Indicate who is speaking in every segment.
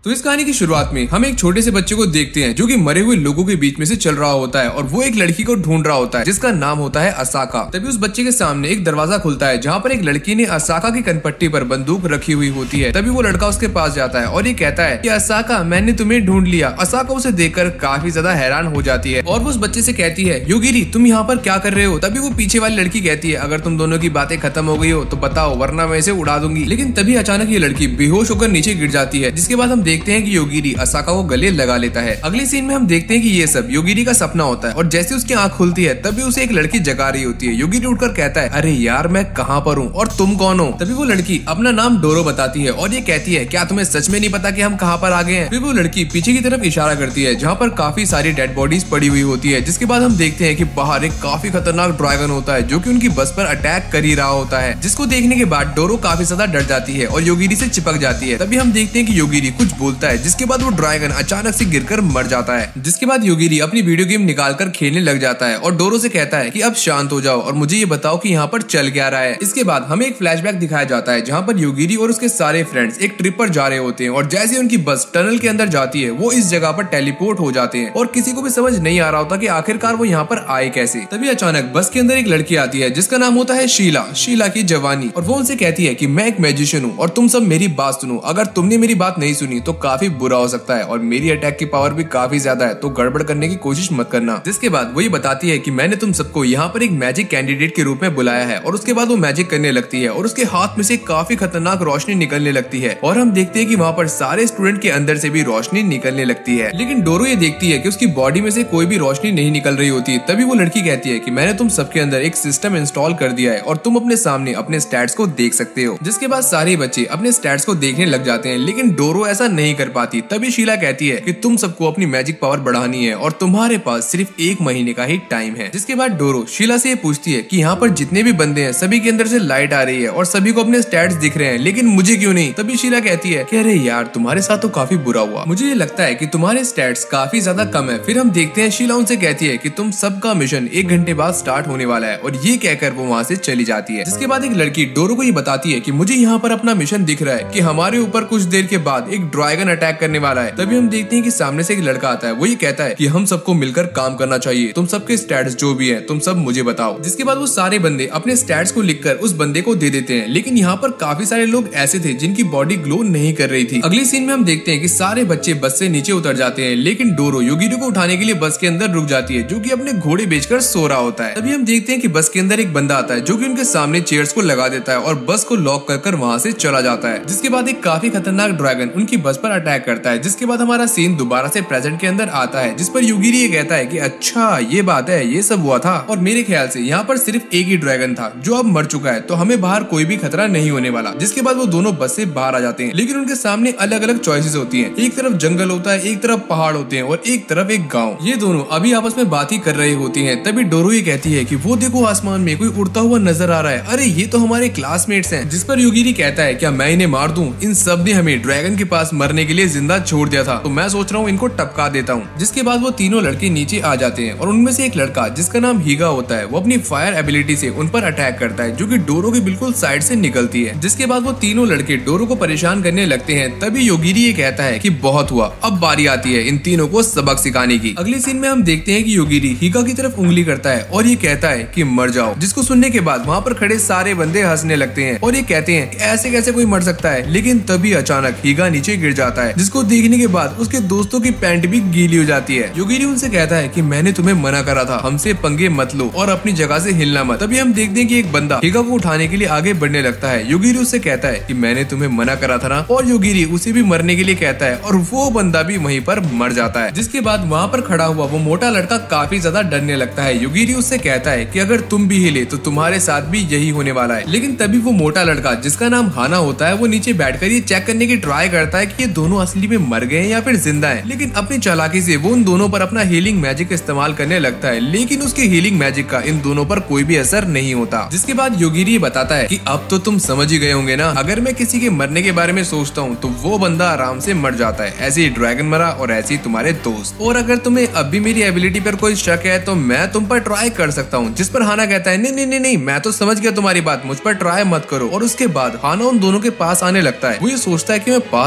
Speaker 1: तो इस कहानी की शुरुआत में हम एक छोटे से बच्चे को देखते हैं जो कि मरे हुए लोगों के बीच में से चल रहा होता है और वो एक लड़की को ढूंढ रहा होता है जिसका नाम होता है असाका। तभी उस बच्चे के सामने एक दरवाजा खुलता है जहाँ पर एक लड़की ने असाका की कनपट्टी पर बंदूक रखी हुई होती है। तभी वो लड़का उसके पास जाता है और ये कहता है कि असाका मैंने तुम्हें ढूंढ लिया। असाका उसे देखकर काफी ज्यादा हैरान हो जाती है और वो उस बच्चे से कहती है योगिरी तुम यहाँ पर क्या कर रहे हो। तभी वो पीछे वाली लड़की कहती है अगर तुम दोनों की बातें खत्म हो गई हो तो बताओ वरना मैं इसे उड़ा दूंगी। लेकिन तभी अचानक ये लड़की बेहोश होकर नीचे गिर जाती है जिसके बाद हम देखते हैं कि योगिरी असाका को गले लगा लेता है। अगले सीन में हम देखते हैं कि ये सब योगिरी का सपना होता है और जैसे उसकी आंख खुलती है तभी उसे एक लड़की जगा रही होती है। योगिरी उठकर कहता है अरे यार मैं कहाँ पर हूँ और तुम कौन हो। तभी वो लड़की अपना नाम डोरो बताती है और ये कहती है क्या तुम्हें सच में नहीं पता कि हम कहाँ पर आ गए हैं। फिर वो लड़की पीछे की तरफ इशारा करती है जहाँ पर काफी सारी डेड बॉडीज पड़ी हुई होती है। जिसके बाद हम देखते हैं कि बाहर एक काफी खतरनाक ड्रैगन होता है जो कि उनकी बस पर अटैक कर ही रहा होता है, जिसको देखने के बाद डोरो काफी ज्यादा डर जाती है और योगिरी से चिपक जाती है। तभी हम देखते हैं कि योगिरी कुछ बोलता है जिसके बाद वो ड्रैगन अचानक से गिरकर मर जाता है। जिसके बाद योगिरी अपनी वीडियो गेम निकालकर खेलने लग जाता है और डोरो से कहता है कि अब शांत हो जाओ और मुझे ये बताओ कि यहाँ पर चल क्या रहा है। इसके बाद हमें एक फ्लैशबैक दिखाया जाता है जहाँ पर योगिरी और उसके सारे फ्रेंड्स एक ट्रिप पर जा रहे होते हैं और जैसे उनकी बस टनल के अंदर जाती है वो इस जगह पर टेलीपोर्ट हो जाते हैं और किसी को भी समझ नहीं आ रहा होता कि आखिरकार वो यहाँ पर आए कैसे। तभी अचानक बस के अंदर एक लड़की आती है जिसका नाम होता है शीला की जवानी और वो उनसे कहती है कि मैं एक मैजिशियन हूँ और तुम सब मेरी बात सुनो। अगर तुमने मेरी बात नहीं सुनी तो काफी बुरा हो सकता है और मेरी अटैक की पावर भी काफी ज्यादा है तो गड़बड़ करने की कोशिश मत करना। जिसके बाद वो ये बताती है कि मैंने तुम सबको यहाँ पर एक मैजिक कैंडिडेट के रूप में बुलाया है और उसके बाद वो मैजिक करने लगती है और उसके हाथ में से काफी खतरनाक रोशनी निकलने लगती है और हम देखते हैं कि वहाँ पर सारे स्टूडेंट के अंदर से भी रोशनी निकलने लगती है। लेकिन डोरो ये देखती है कि उसकी बॉडी में से कोई भी रोशनी नहीं निकल रही होती। तभी वो लड़की कहती है कि मैंने तुम सबके अंदर एक सिस्टम इंस्टॉल कर दिया है और तुम अपने सामने अपने स्टैट्स को देख सकते हो। जिसके बाद सारे बच्चे अपने स्टैट्स को देखने लग जाते हैं लेकिन डोरो ऐसा नहीं कर पाती। तभी शीला कहती है कि तुम सबको अपनी मैजिक पावर बढ़ानी है और तुम्हारे पास सिर्फ 1 महीने का ही टाइम है। जिसके बाद डोरो शीला से ये पूछती है कि यहाँ पर जितने भी बंदे हैं सभी के अंदर से लाइट आ रही है और सभी को अपने स्टैट्स दिख रहे हैं लेकिन मुझे क्यों नहीं। तभी शीला कहती है कि अरे यार तुम्हारे साथ तो काफी बुरा हुआ, मुझे ये लगता है कि तुम्हारे स्टैट्स काफी ज्यादा कम है। फिर हम देखते हैं शीला उनसे कहती है कि तुम सबका मिशन 1 घंटे बाद स्टार्ट होने वाला है और ये कहकर वो वहाँ से चली जाती है। जिसके बाद एक लड़की डोरो को ये बताती है कि मुझे यहाँ पर अपना मिशन दिख रहा है कि हमारे ऊपर कुछ देर के बाद एक ड्रैगन अटैक करने वाला है। तभी हम देखते हैं कि सामने से एक लड़का आता है, वो ये कहता है कि हम सबको मिलकर काम करना चाहिए, तुम सबके स्टैट्स जो भी हैं तुम सब मुझे बताओ। जिसके बाद वो सारे बंदे अपने स्टैट्स को लिखकर उस बंदे को दे देते हैं लेकिन यहाँ पर काफी सारे लोग ऐसे थे जिनकी बॉडी ग्लो नहीं कर रही थी। अगले सीन में हम देखते हैं कि सारे बच्चे बस से नीचे उतर जाते हैं लेकिन डोरो योगिरी को उठाने के लिए बस के अंदर रुक जाती है जो कि अपने घोड़े बेचकर सो रहा होता है। तभी हम देखते हैं कि बस के अंदर एक बंदा आता है जो कि उनके सामने चेयर्स को लगा देता है और बस को लॉक कर वहाँ से चला जाता है। जिसके बाद एक काफी खतरनाक ड्रैगन उनकी बस पर अटैक करता है। जिसके बाद हमारा सीन दोबारा से प्रेजेंट के अंदर आता है जिस पर योगिरी ये कहता है कि अच्छा ये बात है, ये सब हुआ था और मेरे ख्याल से यहाँ पर सिर्फ एक ही ड्रैगन था जो अब मर चुका है तो हमें बाहर कोई भी खतरा नहीं होने वाला। जिसके बाद वो दोनों बस से बाहर आ जाते हैं लेकिन उनके सामने अलग अलग चॉइसेस होती हैं। एक तरफ जंगल होता है, एक तरफ पहाड़ होते हैं और एक तरफ एक गाँव। ये दोनों अभी आपस में बात ही कर रहे होती है। तभी डोरो ये कहती है कि वो देखो आसमान में कोई उड़ता हुआ नजर आ रहा है, अरे ये तो हमारे क्लासमेट्स हैं। जिस पर योगिरी कहता है क्या मैं इन्हें मार दूं, इन सब ने हमें ड्रैगन के पास मरने के लिए जिंदा छोड़ दिया था तो मैं सोच रहा हूँ इनको टपका देता हूँ। जिसके बाद वो तीनों लड़के नीचे आ जाते हैं और उनमें से एक लड़का जिसका नाम हीगा होता है वो अपनी फायर एबिलिटी से उन पर अटैक करता है जो कि डोरो के बिल्कुल साइड से निकलती है। जिसके बाद वो तीनों लड़के डोरो को परेशान करने लगते हैं। तभी योगिरी ये कहता है कि बहुत हुआ, अब बारी आती है इन तीनों को सबक सिखाने की। अगले सीन में हम देखते हैं कि योगिरी हीगा की तरफ उंगली करता है और ये कहता है कि मर जाओ। जिसको सुनने के बाद वहाँ पर खड़े सारे बंदे हंसने लगते हैं और ये कहते हैं ऐसे कैसे कोई मर सकता है। लेकिन तभी अचानक हीगा नीचे गिर जाता है जिसको देखने के बाद उसके दोस्तों की पैंट भी गीली हो जाती है। योगिरी उनसे कहता है कि मैंने तुम्हें मना करा था, हमसे पंगे मत लो और अपनी जगह से हिलना मत। तभी हम देखते हैं कि एक बंदा हीगा को उठाने के लिए आगे बढ़ने लगता है। योगिरी उससे कहता है कि मैंने तुम्हें मना करा था ना, और योगिरी उसे भी मरने के लिए कहता है और वो बंदा भी वहीं पर मर जाता है। जिसके बाद वहाँ पर खड़ा हुआ वो मोटा लड़का काफी ज्यादा डरने लगता है। योगिरी उससे कहता है कि अगर तुम भी हिले तो तुम्हारे साथ भी यही होने वाला है। लेकिन तभी वो मोटा लड़का जिसका नाम हाना होता है वो नीचे बैठकर ये चेक करने की ट्राई करता है कि ये दोनों असली में मर गए या फिर जिंदा हैं। लेकिन अपनी चालाकी से वो उन दोनों पर अपना हीलिंग मैजिक इस्तेमाल करने लगता है लेकिन उसके हीलिंग मैजिक का इन दोनों पर कोई भी असर नहीं होता। जिसके बाद योगिरी ये बताता है कि अब तो तुम समझ ही गए होंगे ना, अगर मैं किसी के मरने के बारे में सोचता हूँ तो वो बंदा आराम से मर जाता है। ऐसे ही ड्रैगन मरा और ऐसे ही तुम्हारे दोस्त। और अगर तुम्हें अब भी मेरी एबिलिटी पर कोई शक है तो मैं तुम पर ट्राई कर सकता हूँ। जिस पर हाना कहता है नहीं मैं तो समझ गया तुम्हारी बात, मुझ पर ट्राई मत करो। और उसके बाद हाना उन दोनों के पास आने लगता है। वो ये सोचता है कि मैं पास जाकर इन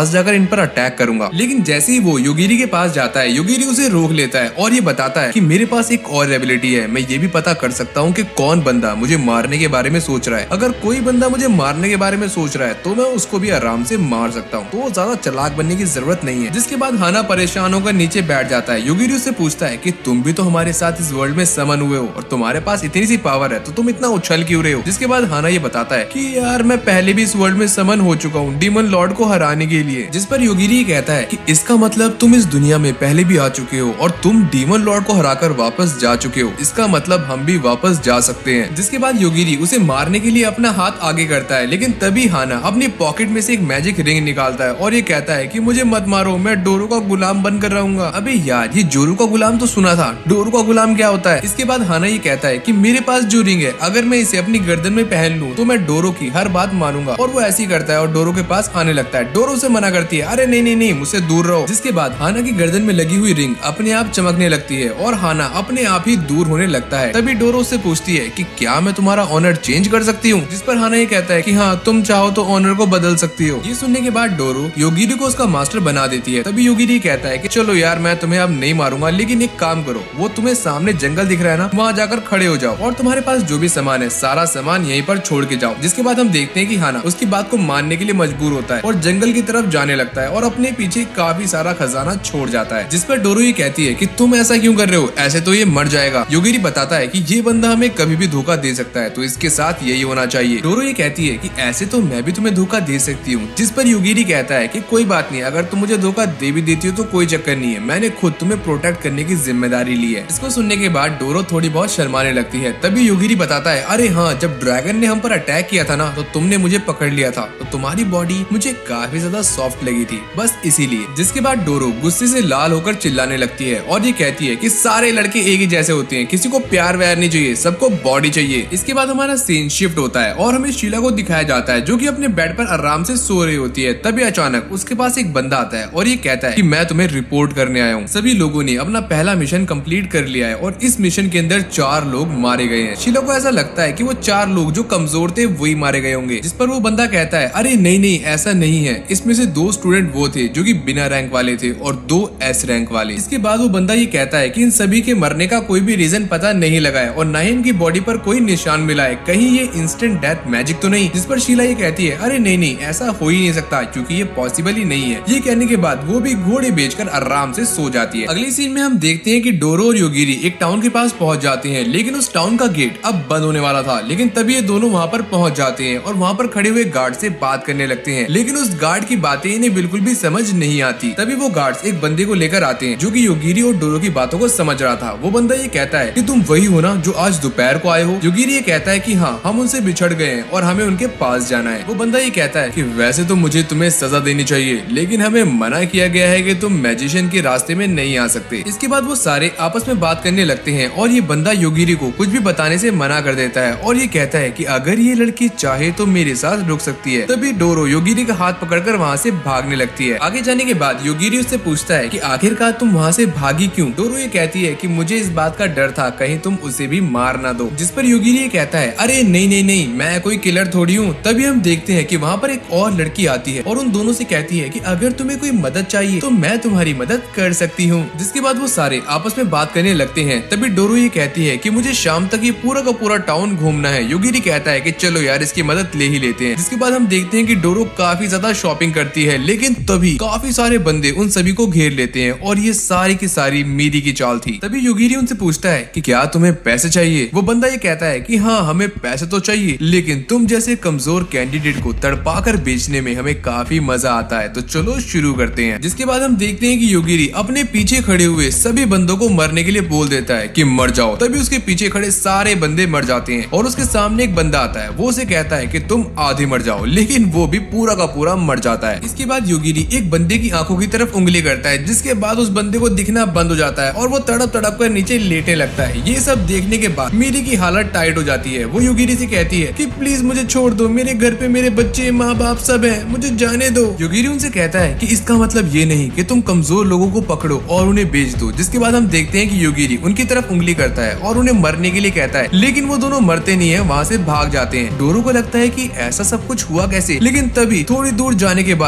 Speaker 1: पर अटैक करूंगा। लेकिन जैसे ही वो योगिरी के पास जाता है, योगिरी उसे रोक लेता है और ये बताता है कि मेरे पास एक और एबिलिटी है, मैं ये भी पता कर सकता हूँ कि कौन बंदा मुझे मारने के बारे में सोच रहा है। अगर कोई बंदा मुझे मारने के बारे में सोच रहा है तो मैं उसको भी आराम से मार सकता हूँ, तो ज्यादा चालाक बनने की जरूरत नहीं है। जिसके बाद हाना परेशान होकर नीचे बैठ जाता है। योगिरी उससे पूछता है कि तुम भी तो हमारे साथ इस वर्ल्ड में समन हुए हो और तुम्हारे पास इतनी सी पावर है, तो तुम इतना उछल क्यों रहे हो। जिसके बाद हाना ये बताता है कि यार मैं पहले भी इस वर्ल्ड में समन हो चुका हूँ डीमन लॉर्ड को हराने के लिए। जिस पर योगिरी कहता है कि इसका मतलब तुम इस दुनिया में पहले भी आ चुके हो और तुम डीमन लॉर्ड को हराकर वापस जा चुके हो, इसका मतलब हम भी वापस जा सकते हैं। जिसके बाद योगिरी उसे मारने के लिए अपना हाथ आगे करता है, लेकिन तभी हाना अपनी पॉकेट में से एक मैजिक रिंग निकालता है और ये कहता है कि मुझे मत मारो, मैं डोरू का गुलाम बनकर रहूंगा। अबे यार, ये जोरू का गुलाम तो सुना था, डोरू का गुलाम क्या होता है। इसके बाद हाना ये कहता है कि मेरे पास जो रिंग है, अगर मैं इसे अपनी गर्दन में पहन लूं तो मैं डोरू की हर बात मानूंगा। और वो ऐसे ही करता है और डोरू के पास आने लगता है। डोरू उसे मना करती है, अरे नहीं नहीं नहीं, मुझसे दूर रहो। जिसके बाद हाना की गर्दन में लगी हुई रिंग अपने आप चमकने लगती है और हाना अपने आप ही दूर होने लगता है। तभी डोरू उससे पूछती है कि क्या मैं तुम्हारा ऑनर चेंज कर सकती हूँ। जिस पर हाना ये कहता है कि हाँ, तुम चाहो तो ऑनर को बदल सकती हो। ये सुनने के बाद डोरू योगिरी को उसका मास्टर बना देती है। तभी योगिरी कहता है कि चलो यार, मैं तुम्हें अब नहीं मारूंगा, लेकिन एक काम करो, वो तुम्हें सामने जंगल दिख रहा है ना, वहाँ जाकर खड़े हो जाओ और तुम्हारे पास जो भी सामान है सारा सामान यहीं पर छोड़ के जाओ। जिसके बाद हम देखते हैं कि हाना उसकी बात को मानने के लिए मजबूर होता है और जंगल की तरफ जाने लगता है और अपने पीछे काफी सारा खजाना छोड़ जाता है। जिस पर डोरू ये कहती है कि तुम ऐसा क्यों कर रहे हो, ऐसे तो ये मर जाएगा। योगिरी बताता है कि ये बंदा हमें कभी भी धोखा दे सकता है, तो इसके साथ यही होना चाहिए। डोरू ये कहती है कि ऐसे तो मैं भी तुम्हें धोखा दे सकती हूँ। जिस पर योगिरी कहता है कि कोई बात नहीं, अगर तुम मुझे धोखा दे भी देती हो तो कोई चक्कर नहीं है, मैंने खुद तुम्हें प्रोटेक्ट करने की जिम्मेदारी ली है। इसको सुनने के बाद डोरू थोड़ी बहुत शर्माने लगती है। तभी योगिरी बताता है, अरे हाँ, जब ड्रैगन ने हम पर अटैक किया था ना, तो तुमने मुझे पकड़ लिया था, तो तुम्हारी बॉडी मुझे काफी ज्यादा सॉफ्ट लगी थी, बस इसीलिए। जिसके बाद डोरू गुस्से से लाल होकर चिल्लाने लगती है और ये कहती है कि सारे लड़के एक ही जैसे होते हैं, किसी को प्यार व्यार नहीं चाहिए, सबको बॉडी चाहिए। इसके बाद हमारा सीन शिफ्ट होता है और हमें शीला को दिखाया जाता है जो कि अपने बेड पर आराम से सो रही होती है। तभी अचानक उसके पास एक बंदा आता है और ये कहता है कि मैं तुम्हें रिपोर्ट करने आया हूँ। सभी लोगों ने अपना पहला मिशन कंप्लीट कर लिया है और इस मिशन के अंदर 4 लोग मारे गए हैं। शीला को ऐसा लगता है कि वो 4 लोग जो कमजोर थे वही मारे गए होंगे। जिस पर वो बंदा कहता है, अरे नहीं नहीं, ऐसा नहीं है, इसमें से 2 स्टूडेंट वो थे जो कि बिना रैंक वाले थे और 2 एस रैंक वाले। इसके बाद वो बंदा ये कहता है कि इन सभी के मरने का कोई भी रीजन पता नहीं लगा है और ना ही इनकी बॉडी पर कोई निशान मिला है, कहीं ये इंस्टेंट डेथ मैजिक तो नहीं। जिस पर शीला ये कहती है, अरे नहीं नहीं, ऐसा हो ही नहीं सकता क्योंकि ये पॉसिबल ही नहीं है। ये कहने के बाद वो भी घोड़े बेचकर आराम से सो जाती है। अगली सीन में हम देखते हैं कि डोरू और योगिरी एक टाउन के पास पहुंच जाते हैं, लेकिन उस टाउन का गेट अब बंद होने वाला था। लेकिन तभी ये दोनों वहाँ पर पहुंच जाते हैं और वहाँ पर खड़े हुए गार्ड से बात करने लगते हैं, लेकिन उस गार्ड की बातें इन्हें बिल्कुल भी समझ नहीं आती। तभी वो गार्ड्स एक बंदे को लेकर आते हैं जो कि योगिरी और डोरू की बातों को समझ रहा था। वो बंदा ये कहता है कि तुम वही हो ना जो आज दोपहर को आए हो। योगिरी ये कहता है कि हाँ, हम उनसे बिछड़ गए हैं और हमें उनके पास जाना है। वो बंदा ये कहता है कि वैसे तो मुझे तुम्हें सजा देनी चाहिए, लेकिन हमें मना किया गया है कि तुम मैजिशियन के रास्ते में नहीं आ सकते। इसके बाद वो सारे आपस में बात करने लगते हैं और ये बंदा योगिरी को कुछ भी बताने से मना कर देता है और ये कहता है कि अगर ये लड़की चाहे तो मेरे साथ रुक सकती है। तभी डोरू योगिरी का हाथ पकड़कर वहाँ से भागने लगती है। आगे जाने के बाद योगिरी उससे पूछता है कि आखिरकार तुम वहाँ से भागी क्यों। डोरू ये कहती है कि मुझे इस बात का डर था कहीं तुम उसे भी मार ना दो। जिस पर योगिरी ये कहता है, अरे नहीं नहीं नहीं, मैं कोई किलर थोड़ी हूँ। तभी हम देखते हैं कि वहाँ पर एक और लड़की आती है और उन दोनों से कहती है कि अगर तुम्हें कोई मदद चाहिए तो मैं तुम्हारी मदद कर सकती हूँ। जिसके बाद वो सारे आपस में बात करने लगते हैं। तभी डोरू ये कहती है कि मुझे शाम तक ये पूरा का पूरा टाउन घूमना है। योगिरी कहता है कि चलो यार, इसकी मदद ले ही लेते हैं। जिसके बाद हम देखते हैं कि डोरू काफी ज्यादा शॉपिंग करती है, लेकिन तभी काफी सारे बंदे उन सभी को घेर लेते हैं और ये सारी की सारी मीरी की चाल थी। तभी योगिरी उनसे पूछता है कि क्या तुम्हें पैसे चाहिए। वो बंदा ये कहता है कि हाँ, हमें पैसे तो चाहिए, लेकिन तुम जैसे कमजोर कैंडिडेट को तड़पाकर बेचने में हमें काफी मजा आता है, तो चलो शुरू करते हैं। जिसके बाद हम देखते हैं कि योगिरी अपने पीछे खड़े हुए सभी बंदों को मरने के लिए बोल देता है कि मर जाओ। तभी उसके पीछे खड़े सारे बंदे मर जाते हैं और उसके सामने एक बंदा आता है। वो उसे कहता है कि तुम आधे मर जाओ, लेकिन वो भी पूरा का पूरा मर जाता है। इसके बाद योगिरी एक बंदे की आंखों की तरफ उंगली करता है, जिसके बाद उस बंदे को दिखना बंद हो जाता है और वो तड़प तड़प कर नीचे लेटने लगता है। ये सब देखने के बाद मीरी की हालत टाइट हो जाती है। वो योगिरी से कहती है कि प्लीज मुझे छोड़ दो, मेरे घर पे मेरे बच्चे माँ बाप सब है, मुझे जाने दो। योगिरी उनसे कहता है कि इसका मतलब ये नहीं कि तुम कमजोर लोगों को पकड़ो और उन्हें बेच दो। जिसके बाद हम देखते हैं कि योगिरी उनकी तरफ उंगली करता है और उन्हें मरने के लिए कहता है, लेकिन वो दोनों मरते नहीं है, वहाँ से भाग जाते हैं। डोरू को लगता है कि ऐसा सब कुछ हुआ कैसे, लेकिन तभी थोड़ी दूर जाने के बाद वो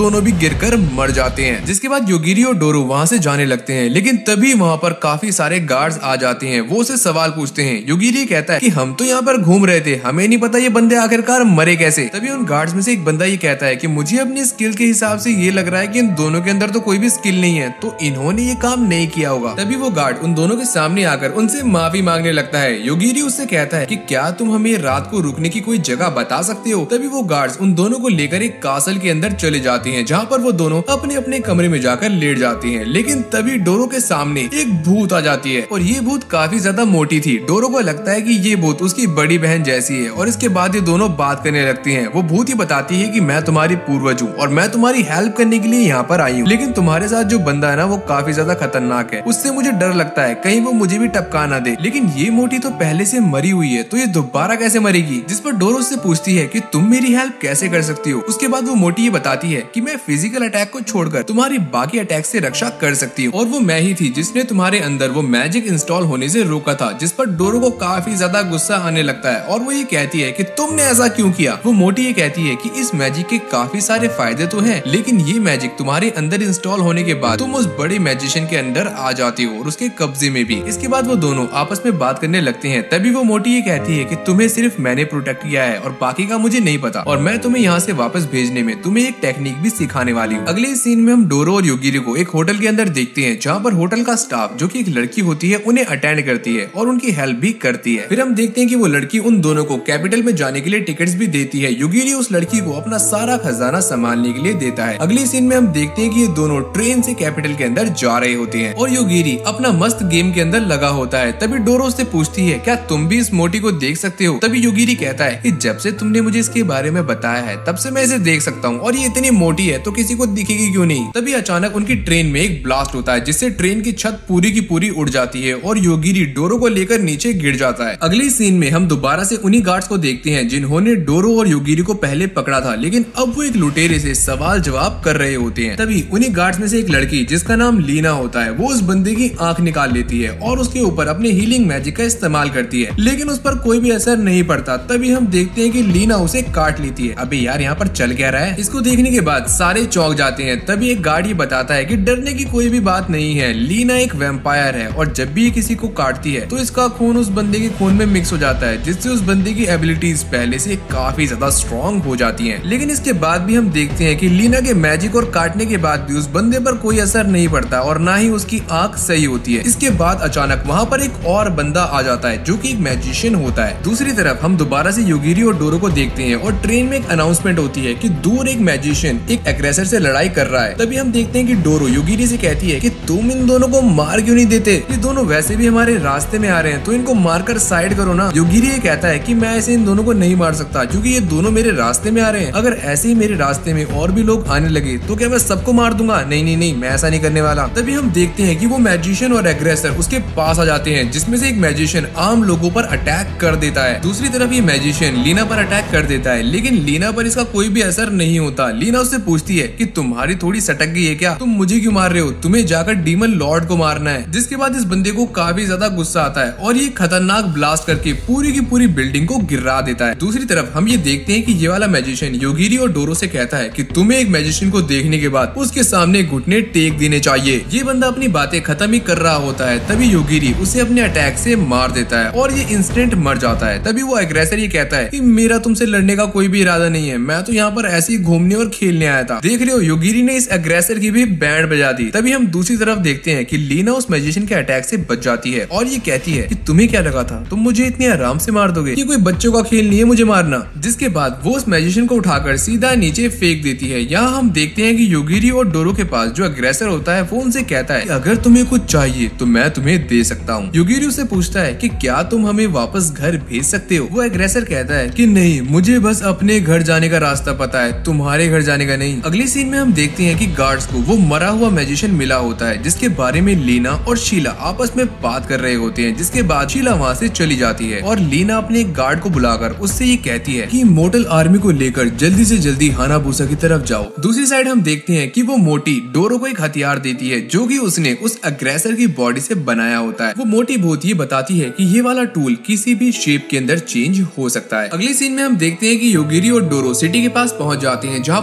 Speaker 1: दोनों भी गिरकर मर जाते हैं। जिसके बाद योगिरी और डोरो वहाँ से जाने लगते हैं, लेकिन तभी वहाँ पर काफी सारे गार्ड्स आ जाते हैं। वो उसे सवाल पूछते हैं। योगिरी कहता है कि हम तो यहाँ पर घूम रहे थे, हमें नहीं पता ये बंदे आखिरकार मरे कैसे। तभी उन गार्ड्स में से एक बंदा ये कहता है कि मुझे अपनी स्किल के हिसाब से ये लग रहा है कि इन दोनों के अंदर तो कोई भी स्किल नहीं है, तो इन्होंने ये काम नहीं किया होगा। तभी वो गार्ड उन दोनों के सामने आकर उनसे माफी मांगने लगता है। योगिरी उससे कहता है कि क्या तुम हमें रात को रुकने की कोई जगह बता सकते हो। तभी वो गार्ड्स उन दोनों को लेकर एक कासल के अंदर चले जाते हैं, जहाँ पर वो दोनों अपने अपने कमरे में जाकर लेट जाते हैं। लेकिन तभी डोरो के सामने एक भूत आ जाती है और ये भूत काफी ज्यादा मोटी थी। डोरो को लगता है कि ये भूत उसकी बड़ी बहन जैसी है और इसके बाद ये दोनों बात करने लगती हैं। वो भूत ही बताती है कि मैं तुम्हारी पूर्वज हूँ और मैं तुम्हारी हेल्प करने के लिए यहाँ पर आई हूँ, लेकिन तुम्हारे साथ जो बंदा है ना वो काफी ज्यादा खतरनाक है, उससे मुझे डर लगता है कहीं वो मुझे भी टपका ना दे। लेकिन ये मोटी तो पहले से मरी हुई है, तो ये दोबारा कैसे मरेगी। जिस पर डोरो से पूछती है कि तुम मेरी हेल्प कैसे कर सकती हो। उसके बाद वो मोटी ये बताती है कि मैं फिजिकल अटैक को छोड़कर तुम्हारी बाकी अटैक से रक्षा कर सकती हूँ और वो मैं ही थी जिसने तुम्हारे अंदर वो मैजिक इंस्टॉल होने से रोका था। जिस पर डोरो को काफी ज्यादा गुस्सा आने लगता है और वो ये कहती है कि तुमने ऐसा क्यों किया। वो मोटी ये कहती है कि इस मैजिक के काफी सारे फायदे तो हैं, लेकिन ये मैजिक तुम्हारे अंदर इंस्टॉल होने के बाद तुम उस बड़े मैजिशियन के अंदर आ जाती हो और उसके कब्जे में भी। इसके बाद वो दोनों आपस में बात करने लगते हैं। तभी वो मोटी ये कहती है कि तुम्हें सिर्फ मैंने प्रोटेक्ट किया है और बाकी का मुझे नहीं पता, और मैं तुम्हें यहाँ से वापस भेजने में तुम्हें एक टेक्निक भी सिखाने वाली हूँ। अगले सीन में हम डोरो और योगिरी को एक होटल के अंदर देखते हैं, जहाँ पर होटल का स्टाफ जो कि एक लड़की होती है उन्हें अटेंड करती है और उनकी हेल्प भी करती है। फिर हम देखते हैं कि वो लड़की उन दोनों को कैपिटल में जाने के लिए टिकट्स भी देती है। योगिरी उस लड़की को अपना सारा खजाना संभालने के लिए देता है। अगले सीन में हम देखते हैं कि ये दोनों ट्रेन से कैपिटल के अंदर जा रहे होते हैं और योगिरी अपना मस्त गेम के अंदर लगा होता है। तभी डोरो से पूछती है क्या तुम भी इस मोटी को देख सकते हो। तभी योगिरी कहता है कि जब से तुमने मुझे इसके बारे में बताया है तब से मैं इसे देख सकता हूँ और ये इतनी मोटी है तो किसी को दिखेगी क्यों नहीं। तभी अचानक उनकी ट्रेन में एक ब्लास्ट होता है जिससे ट्रेन की छत पूरी की पूरी उड़ जाती है और योगिरी डोरो को लेकर नीचे गिर जाता है। अगली सीन में हम दोबारा से उन्हीं गार्ड्स को देखते हैं जिन्होंने डोरो और योगिरी को पहले पकड़ा था, लेकिन अब वो एक लुटेरे से सवाल जवाब कर रहे होते हैं। तभी उन्हीं गार्ड्स में से एक लड़की जिसका नाम लीना होता है वो उस बंदे की आंख निकाल लेती है और उसके ऊपर अपने हीलिंग मैजिक का इस्तेमाल करती है, लेकिन उस पर कोई भी असर नहीं पड़ता। तभी हम देखते हैं कि लीना उसे काट लेती है। अबे यार यहाँ पर चल क्या रहा है। इसको देखने के बाद सारे चौंक जाते हैं। तभी एक गार्ड ये बताता है कि डरने की कोई भी बात नहीं है, लीना एक वैम्पायर है और जब भी किसी को काटती है तो इसका खून उस बंदे के खून में मिक्स हो जाता है, जिससे उस बंदे की एबिलिटीज पहले से काफी ज्यादा स्ट्रॉन्ग हो जाती हैं। लेकिन इसके बाद भी हम देखते हैं कि लीना के मैजिक और काटने के बाद भी उस बंदे पर कोई असर नहीं पड़ता और ना ही उसकी आंख सही होती है। इसके बाद अचानक वहाँ पर एक और बंदा आ जाता है जो कि एक मैजिशियन होता है। दूसरी तरफ हम दोबारा से योगिरी और डोरो को देखते हैं और ट्रेन में एक अनाउंसमेंट होती है कि दूर एक मैजिशियन एक एग्रेसर से लड़ाई कर रहा है। तभी हम देखते हैं कि डोरो योगिरी से कहती है कि तुम इन दोनों को मार क्यों नहीं देते, ये दोनों वैसे भी हमारे रास्ते में आ रहे हैं तो इनको मारकर साइड करो ना। योगिरी ये कहता है कि मैं ऐसे इन दोनों को नहीं मार सकता क्योंकि ये दोनों मेरे रास्ते में आ रहे हैं, अगर ऐसे ही मेरे रास्ते में और भी लोग आने लगे तो क्या मैं सबको मार दूंगा। नहीं नहीं नहीं, मैं ऐसा नहीं करने वाला। तभी हम देखते हैं कि वो मैजिशियन और एग्रेसर उसके पास आ जाते हैं, जिसमें से एक मैजिशियन आम लोगों पर अटैक कर देता है। दूसरी तरफ ये मैजिशियन लीना पर अटैक कर देता है, लेकिन लीना पर इसका कोई भी असर नहीं होता। लीना उससे पूछती है कि तुम्हारी थोड़ी सटक गई है क्या, तुम मुझे क्यों मार रहे हो, तुम्हें जाकर डीमन लॉर्ड को मारना है। जिसके बाद इस बंदे को काफी ज्यादा गुस्सा आता है और ये खतरनाक ब्लास्ट करके पूरी की पूरी बिल्डिंग को गिरा देता है। दूसरी तरफ हम ये देखते हैं कि ये वाला मैजिशियन योगिरी और डोरो से कहता है कि तुम्हें एक मैजिशियन को देखने के बाद उसके सामने घुटने टेक देने चाहिए। ये बंदा अपनी बातें खत्म ही कर रहा होता है, तभी योगिरी उसे अपने अटैक से मार देता है और ये इंस्टेंट मर जाता है। तभी वो एग्रेसर ये कहता है कि मेरा तुमसे लड़ने का कोई भी इरादा नहीं है, मैं तो यहाँ पर ऐसे ही घूमने और खेलने आया था। देख रहे हो, योगिरी ने इस एग्रेसर की भी बैंड बजा दी। तभी हम दूसरी तरफ देखते हैं कि लीना उस मैजिशियन के अटैक से बच जाती है और ये कहती है कि तुम्हें क्या लगा था तुम मुझे इतने आराम से मार दोगे, ये कोई बच्चों का खेल नहीं है मुझे मारना। जिसके बाद वो उस मैजिशियन को उठाकर सीधा नीचे फेंक देती है। यहाँ हम देखते हैं कि योगिरी और डोरो के पास जो एग्रेसर होता है वो उनसे कहता है कि अगर तुम्हें कुछ चाहिए तो मैं तुम्हें दे सकता हूँ। योगिरी उससे पूछता है कि क्या तुम हमें वापस घर भेज सकते हो। वो एग्रेसर कहता है कि नहीं, मुझे बस अपने घर जाने का रास्ता पता है, तुम्हारे घर जाने का नहीं। अगली सीन में हम देखते हैं कि गार्ड्स को वो मरा हुआ मैजिशियन मिला होता है, जिसके बारे में लीना और शीला आपस में बात कर रहे होते हैं। जिसके बाद शीला वहाँ से चली जाती है और लीना अपने एक गार्ड को बुलाकर उससे ये कहती है कि मोटल आर्मी को लेकर जल्दी से जल्दी हानाबूसा की तरफ जाओ। दूसरी साइड हम देखते हैं कि वो मोटी डोरो को एक हथियार देती है जो कि उसने उस अग्रेसर की बॉडी से बनाया होता है। वो मोटी भूत ये बताती है कि ये वाला टूल किसी भी शेप के अंदर चेंज हो सकता है। अगली सीन में हम देखते हैं कि योगिरी और डोरो सिटी के पास पहुंच जाते हैं, जहाँ पर डोरो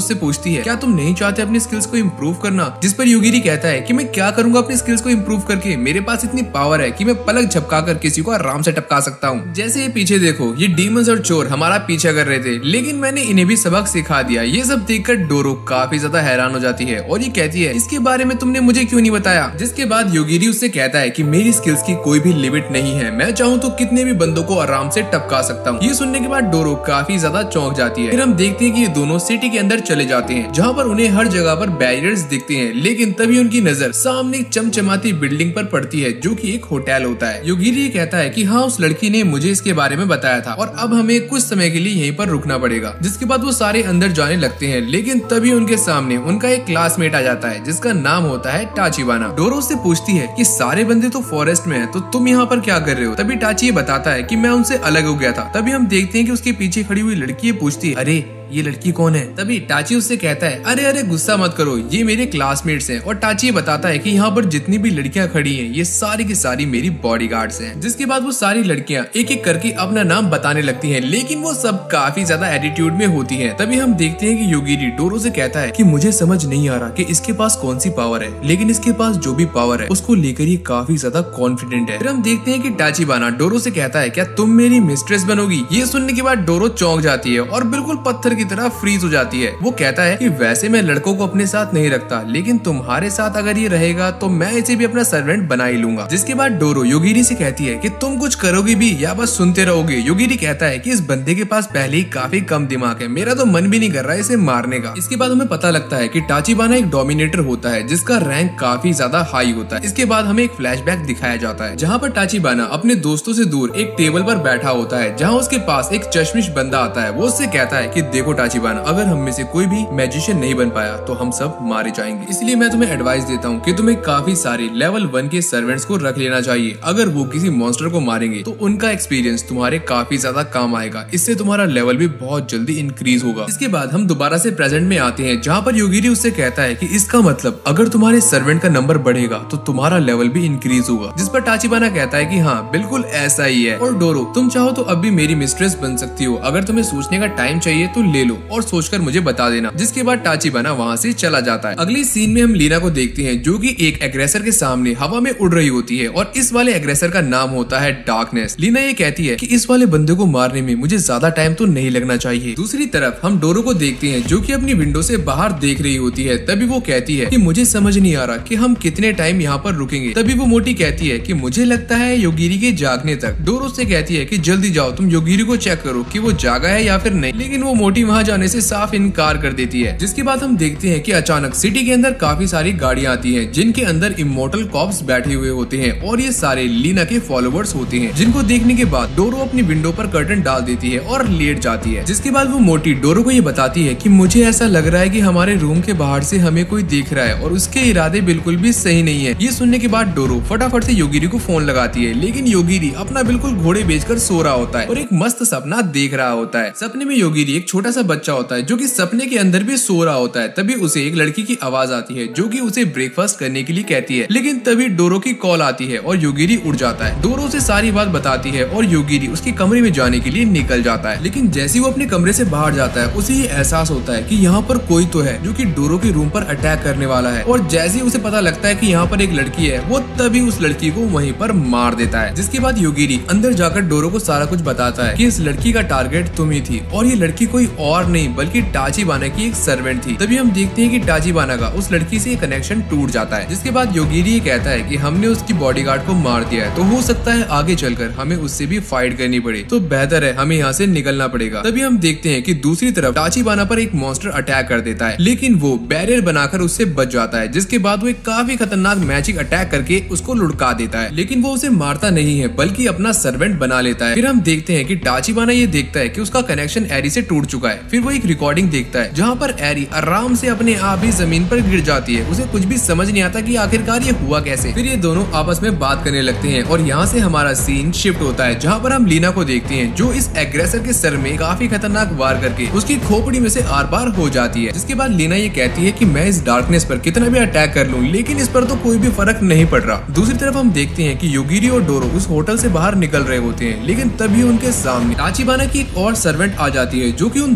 Speaker 1: उससे पूछती है क्या तुम नहीं चाहते अपनी स्किल्स को इम्प्रूव करना, जिस पर योगिरी कहता है कि मैं क्या करूंगा अपनी स्किल्स को इम्प्रूव करके, मेरे पास इतनी पावर है कि मैं पलक झपकाकर किसी को आराम से टपका सकता हूँ। जैसे ये पीछे देखो, ये डीमंस और चोर हमारा पीछा कर रहे थे, लेकिन मैंने इन्हें भी सबक सिखा दिया। ये सब देखकर डोरो काफी ज्यादा हैरान हो जाती है और ये कहती है इसके बारे में तुमने मुझे क्यों नहीं बताया। जिसके बाद योगिरी उससे कहता है कि मेरी स्किल्स की कोई भी लिमिट नहीं है, मैं चाहूँ तो कितने भी बंदों को आराम से टपका सकता हूँ। ये सुनने के बाद डोरो काफी ज्यादा चौंक जाती है। फिर हम देखते हैं कि ये दोनों सिटी के अंदर चले जाते हैं, जहाँ पर उन्हें हर जगह पर बैरियर्स दिखते हैं, लेकिन तभी उनकी नजर सामने एक चमचमाती बिल्डिंग पर पड़ती है जो कि एक होटल होता है। योगिरी कहता है कि हाँ, उस लड़की ने मुझे इसके बारे में बताया था और अब हमें कुछ समय के लिए यहीं पर रुकना पड़ेगा। जिसके बाद वो सारे अंदर जाने लगते हैं, लेकिन तभी उनके सामने उनका एक क्लासमेट आ जाता है जिसका नाम होता है टाचिबाना। डोरो से पूछती है कि सारे बंदे तो फॉरेस्ट में हैं, तो तुम यहाँ पर क्या कर रहे हो। तभी टाची ये बताता है कि मैं उनसे अलग हो गया था। तभी हम देखते हैं कि उसके पीछे खड़ी हुई लड़की पूछती है अरे ये लड़की कौन है। तभी टाची उससे कहता है अरे अरे गुस्सा मत करो, ये मेरे क्लासमेट्स हैं। और टाची ये बताता है कि यहाँ पर जितनी भी लड़कियां खड़ी हैं ये सारी की सारी मेरी बॉडीगार्ड्स हैं। जिसके बाद वो सारी लड़कियां एक एक करके अपना नाम बताने लगती हैं, लेकिन वो सब काफी ज्यादा एटीट्यूड में होती हैं। तभी हम देखते हैं कि योगिरी डोरो से कहता है कि मुझे समझ नहीं आ रहा कि इसके पास कौन सी पावर है, लेकिन इसके पास जो भी पावर है उसको लेकर ये काफी ज्यादा कॉन्फिडेंट है। फिर हम देखते हैं कि टाचिबाना डोरो से कहता है क्या तुम मेरी मिस्ट्रेस बनोगी। ये सुनने के बाद डोरो चौंक जाती है और बिल्कुल पत्थर की तरह फ्रीज हो जाती है। वो कहता है कि वैसे मैं लड़कों को अपने साथ नहीं रखता, लेकिन तुम्हारे साथ अगर ये रहेगा तो मैं इसे भी अपना सर्वेंट बना ही लूंगा। जिसके बाद डोरो योगिरी से कहती है कि तुम कुछ करोगी भी या बस सुनते रहोगे। योगिरी कहता है कि इस बंदे के पास पहले ही काफी कम दिमाग है, मेरा तो मन भी नहीं कर रहा है इसे मारने का। इसके बाद हमें पता लगता है कि टाचिबाना एक डोमिनेटर होता है जिसका रैंक काफी ज्यादा हाई होता है। इसके बाद हमें एक फ्लैशबैक दिखाया जाता है जहाँ पर टाचिबाना अपने दोस्तों से दूर एक टेबल पर बैठा होता है, जहाँ उसके पास एक चश्मिश बंदा आता है। वो उससे कहता है कि देखो टाचिबाना, अगर हम में से कोई भी मैजिशियन नहीं बन पाया तो हम सब मारे जाएंगे, इसलिए मैं तुम्हें एडवाइस देता हूँ कि तुम्हें काफी सारे लेवल 1 के सर्वेंट्स को रख लेना चाहिए। अगर वो किसी मॉन्स्टर को मारेंगे तो उनका एक्सपीरियंस तुम्हारे काफी ज्यादा काम आएगा, इससे तुम्हारा लेवल भी बहुत जल्दी इंक्रीज होगा। इसके बाद हम दोबारा से प्रेजेंट में आते हैं जहाँ पर योगिरी उससे कहता है कि इसका मतलब अगर तुम्हारे सर्वेंट का नंबर बढ़ेगा तो तुम्हारा लेवल भी इंक्रीज होगा। जिस पर टाचिबाना कहता है कि हाँ बिल्कुल ऐसा ही है, और डोरो तुम चाहो तो अब भी मेरी मिस्ट्रेस बन सकती हो, अगर तुम्हें सोचने का टाइम चाहिए तो ले लो और सोचकर मुझे बता देना। जिसके बाद टाचिबाना वहाँ से चला जाता है। अगली सीन में हम लीना को देखते हैं जो कि एक एग्रेसर के सामने हवा में उड़ रही होती है और इस वाले एग्रेसर का नाम होता है डार्कनेस। लीना ये कहती है कि इस वाले बंदे को मारने में मुझे ज्यादा टाइम तो नहीं लगना चाहिए। दूसरी तरफ हम डोरो को देखते हैं जो कि अपनी विंडो से बाहर देख रही होती है। तभी वो कहती है कि मुझे समझ नहीं आ रहा कि हम कितने टाइम यहाँ पर रुकेंगे। तभी वो मोटी कहती है कि मुझे लगता है योगिरी के जागने तक। डोरो से कहती है कि जल्दी जाओ, तुम योगिरी को चेक करो कि वो जागा है या फिर नहीं, लेकिन वो मोटी वहाँ जाने से साफ इनकार कर देती है। जिसके बाद हम देखते हैं कि अचानक सिटी के अंदर काफी सारी गाड़ियां आती हैं जिनके अंदर इमोर्टल कॉप्स बैठे हुए होते हैं और ये सारे लीना के फॉलोवर्स होते हैं, जिनको देखने के बाद डोरो अपनी विंडो पर कर्टन डाल देती है और लेट जाती है। जिसके बाद वो मोटी डोरो को ये बताती है कि मुझे ऐसा लग रहा है कि हमारे रूम के बाहर से हमें कोई देख रहा है और उसके इरादे बिल्कुल भी सही नहीं है। ये सुनने के बाद डोरो फटाफट से योगिरी को फोन लगाती है, लेकिन योगिरी अपना बिल्कुल घोड़े बेचकर सो रहा होता है और एक मस्त सपना देख रहा होता है। सपने में योगिरी एक छोटा सा बच्चा होता है जो कि सपने के अंदर भी सो रहा होता है। तभी उसे एक लड़की की आवाज आती है जो कि उसे ब्रेकफास्ट करने के लिए कहती है, लेकिन तभी डोरो की कॉल आती है और योगिरी उड़ जाता है। डोरो से सारी बात बताती है और योगिरी उसके कमरे में जाने के लिए निकल जाता है, लेकिन जैसे वो अपने कमरे से बाहर जाता है उसे ये एहसास होता है कि यहाँ पर कोई तो है जो कि डोरो के रूम पर अटैक करने वाला है। और जैसे ही उसे पता लगता है कि यहाँ पर एक लड़की है, वो तभी उस लड़की को वहीं पर मार देता है। जिसके बाद योगिरी अंदर जाकर डोरो को सारा कुछ बताता है कि इस लड़की का टारगेट तुम ही थी और ये लड़की कोई और नहीं बल्कि टाचिबाना की एक सर्वेंट थी। तभी हम देखते हैं कि टाचिबाना का उस लड़की से कनेक्शन टूट जाता है। जिसके बाद योगिरी ये कहता है कि हमने उसकी बॉडीगार्ड को मार दिया है, तो हो सकता है आगे चलकर हमें उससे भी फाइट करनी पड़े, तो बेहतर है हमें यहाँ से निकलना पड़ेगा। तभी हम देखते हैं कि दूसरी तरफ टाचिबाना पर एक मॉन्स्टर अटैक कर देता है, लेकिन वो बैरियर बनाकर उससे बच जाता है। जिसके बाद वो एक काफी खतरनाक मैजिक अटैक करके उसको लुढ़का देता है, लेकिन वो उसे मारता नहीं है बल्कि अपना सर्वेंट बना लेता है। फिर हम देखते हैं कि टाचिबाना ये देखता है कि उसका कनेक्शन एरी से टूट चुका है। फिर वो एक रिकॉर्डिंग देखता है जहाँ पर एरी आराम से अपने आप ही जमीन पर गिर जाती है। उसे कुछ भी समझ नहीं आता कि आखिरकार ये हुआ कैसे। फिर ये दोनों आपस में बात करने लगते हैं और यहाँ से हमारा सीन शिफ्ट होता है जहाँ पर हम लीना को देखते हैं जो इस एग्रेसर के सर में काफी खतरनाक वार करके उसकी खोपड़ी में से आर पार हो जाती है। जिसके बाद लीना ये कहती है कि मैं इस डार्कनेस पर कितना भी अटैक कर लूं, लेकिन इस पर तो कोई भी फर्क नहीं पड़ रहा। दूसरी तरफ हम देखते हैं कि योगिरी और डोरो उस होटल से बाहर निकल रहे होते हैं, लेकिन तभी उनके सामने टाचिबाना की एक और सर्वेंट आ जाती है जो कि उन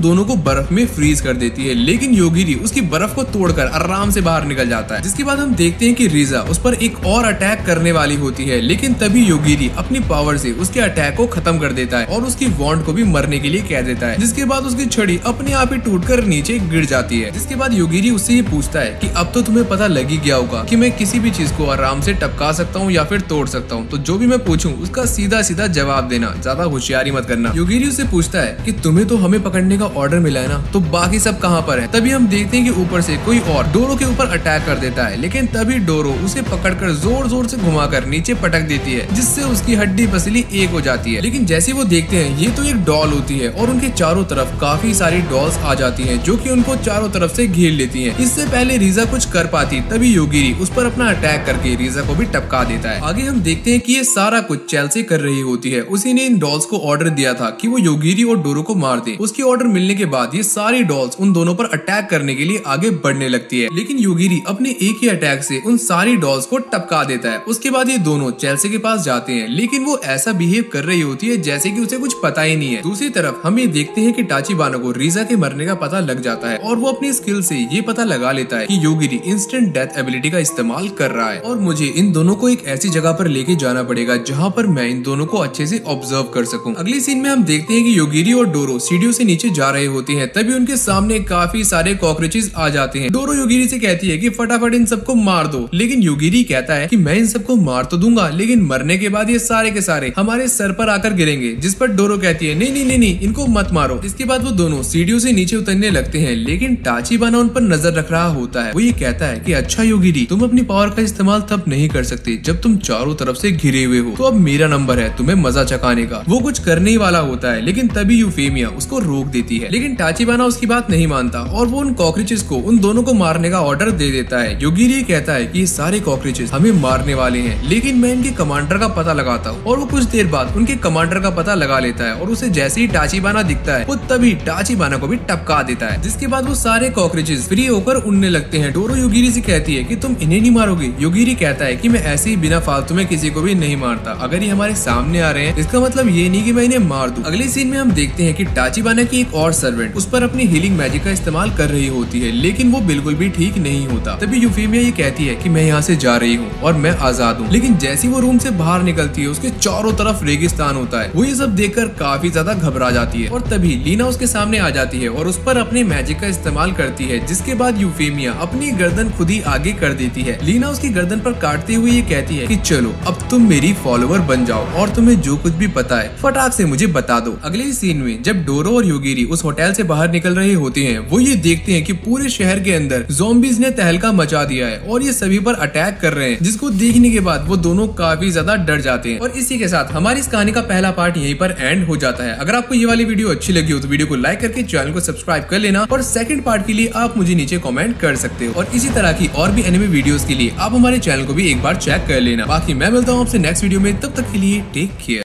Speaker 1: दोनों को बर्फ में फ्रीज कर देती है, लेकिन योगिरी उसकी बर्फ को तोड़कर आराम से बाहर निकल जाता है। जिसके बाद हम देखते हैं कि रीजा उस पर एक और अटैक करने वाली होती है, लेकिन तभी योगिरी अपनी पावर से उसके अटैक को खत्म कर देता है और उसकी वॉन्ड को भी मरने के लिए कह देता है। जिसके बाद उसकी छड़ी अपने आप ही टूटकर नीचे गिर जाती है। जिसके बाद योगिरी उससे ये पूछता है कि अब तो तुम्हें पता लग ही गया होगा कि मैं किसी भी चीज को आराम से टपका सकता हूँ या फिर तोड़ सकता हूँ, तो जो भी मैं पूछूं उसका सीधा सीधा जवाब देना, ज्यादा होशियारी मत करना। योगिरी उससे पूछता है कि तुम्हें तो हमें पकड़ने का ऑर्डर मिला है ना, तो बाकी सब कहाँ पर है। तभी हम देखते हैं कि ऊपर से कोई और डोरो के ऊपर अटैक कर देता है, लेकिन तभी डोरो उसे पकड़कर जोर जोर से घुमाकर नीचे पटक देती है, जिससे उसकी हड्डी पसली एक हो जाती है। लेकिन जैसे वो देखते हैं ये तो एक डॉल होती है और उनके चारों तरफ काफी सारी डॉल्स आ जाती हैं, जो कि उनको चारों तरफ से घेर लेती हैं। इससे पहले रीजा कुछ कर पाती तभी योगिरी उस पर अपना अटैक करके रीजा को भी टपका देता है। आगे हम देखते हैं कि ये सारा कुछ चेल्सी कर रही होती है। उसी ने इन डॉल्स को ऑर्डर दिया था कि वो योगिरी और डोरो को मार दे। उसकी ऑर्डर मिलने के बाद ये सारी डॉल्स उन दोनों पर अटैक करने के लिए आगे बढ़ने लगती है, लेकिन योगिरी अपने एक ही अटैक से उन सारी डॉल्स को टपका देता है। उसके बाद ये दोनों चेल्सी के पास जाते हैं, लेकिन वो ऐसा बिहेव कर रही होती है जैसे कि उसे कुछ पता ही नहीं है। दूसरी तरफ हम ये देखते हैं कि टाचिबाना को रीजा के मरने का पता लग जाता है और वो अपनी स्किल से ये पता लगा लेता है कि योगिरी इंस्टेंट डेथ एबिलिटी का इस्तेमाल कर रहा है और मुझे इन दोनों को एक ऐसी जगह पर लेके जाना पड़ेगा जहाँ पर मैं इन दोनों को अच्छे से ऑब्जर्व कर सकूं। अगली सीन में हम देखते हैं कि योगिरी और डोरो सीढ़ियों से नीचे जा रहे होते हैं, तभी उनके सामने काफी सारे कॉकरोचेस आ जाते हैं। डोरो योगिरी से कहती है कि फटाफट इन सबको मार दो, लेकिन योगिरी कहता है कि मैं इन सबको मार तो दूंगा, लेकिन मरने के बाद ये सारे के सारे हमारे सर पर आकर गिरेंगे। जिस पर डोरो कहती है नहीं नहीं नहीं नहीं, इनको मत मारो। इसके बाद वो दोनों सीढ़ियों से नीचे उतरने लगते हैं, लेकिन टाचिबाना उन पर नजर रख रहा होता है। वो ये कहता है कि अच्छा योगिरी, तुम अपनी पावर का इस्तेमाल तब नहीं कर सकते जब तुम चारों तरफ से घिरे हुए हो, तो अब मेरा नंबर है तुम्हें मजा चकाने का। वो कुछ करने ही वाला होता है, लेकिन तभी यूफेमिया उसको रोक देती है, लेकिन टाचिबाना उसकी बात नहीं मानता और वो उन कॉकरोचेस को उन दोनों को मारने का ऑर्डर दे देता है। योगिरी कहता है कि ये सारे कॉकरोचेस हमें मारने वाले हैं, लेकिन मैं इनके कमांडर का पता लगाता हूँ। और वो कुछ देर बाद उनके कमांडर का पता लगा लेता है और उसे जैसे ही टाचिबाना दिखता है वो तभी टाचिबाना को भी टपका देता है। जिसके बाद वो सारे कॉकरोचेस फ्री होकर उड़ने लगते हैं। डोरो योगिरी से कहती है कि तुम इन्हें नहीं मारोगे। योगिरी कहता है कि मैं ऐसे ही बिना फालतू में किसी को भी नहीं मारता, अगर ये हमारे सामने आ रहे हैं इसका मतलब ये नहीं कि मैं इन्हें मार दूं। अगले सीन में हम देखते हैं कि टाचिबाना की एक और सर्वेंट उस पर अपनी हीलिंग मैजिक का इस्तेमाल कर रही होती है, लेकिन वो बिल्कुल भी ठीक नहीं होता। तभी यूफेमिया ये कहती है कि मैं यहाँ से जा रही हूँ और मैं आजाद हूँ, लेकिन जैसी वो रूम से बाहर निकलती है उसके चारों तरफ रेगिस्तान होता है। वो ये सब देखकर काफी ज्यादा घबरा जाती है और तभी लीना उसके सामने आ जाती है और उस पर अपने मैजिक का इस्तेमाल करती है, जिसके बाद यूफेमिया अपनी गर्दन खुद ही आगे कर देती है। लीना उसकी गर्दन पर काटते हुए ये कहती है कि चलो अब तुम मेरी फॉलोवर बन जाओ और तुम्हें जो कुछ भी पता है फटाक से मुझे बता दो। अगले सीन में जब डोरो और योगिरी उस होटल से बाहर निकल रहे होते हैं, वो ये देखते हैं कि पूरे शहर के अंदर ज़ॉम्बीज़ ने तहलका मचा दिया है और ये सभी पर अटैक कर रहे हैं, जिसको देखने के बाद वो दोनों काफी ज्यादा डर जाते हैं। और इसी के साथ हमारी इस कहानी का पहला पार्ट यहीं पर एंड हो जाता है। अगर आपको ये वाली वीडियो अच्छी लगी हो तो वीडियो को लाइक करके चैनल को सब्सक्राइब कर लेना और सेकंड पार्ट के लिए आप मुझे नीचे कमेंट कर सकते हो और इसी तरह की और भी एनिमे वीडियोस के लिए आप हमारे चैनल को भी एक बार चेक कर लेना। बाकी मैं मिलता हूँ आपसे नेक्स्ट वीडियो में, तब तक के लिए टेक केयर।